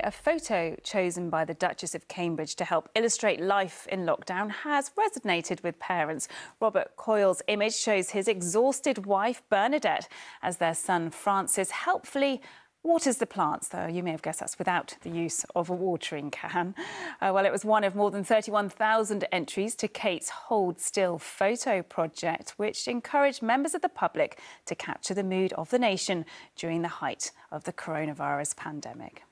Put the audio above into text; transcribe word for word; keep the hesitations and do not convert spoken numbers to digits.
A photo chosen by the Duchess of Cambridge to help illustrate life in lockdown has resonated with parents. Robert Coyle's image shows his exhausted wife, Bernadette, as their son, Francis, helpfully waters the plants, though you may have guessed that's without the use of a watering can. Uh, well, it was one of more than thirty-one thousand entries to Kate's Hold Still photo project, which encouraged members of the public to capture the mood of the nation during the height of the coronavirus pandemic.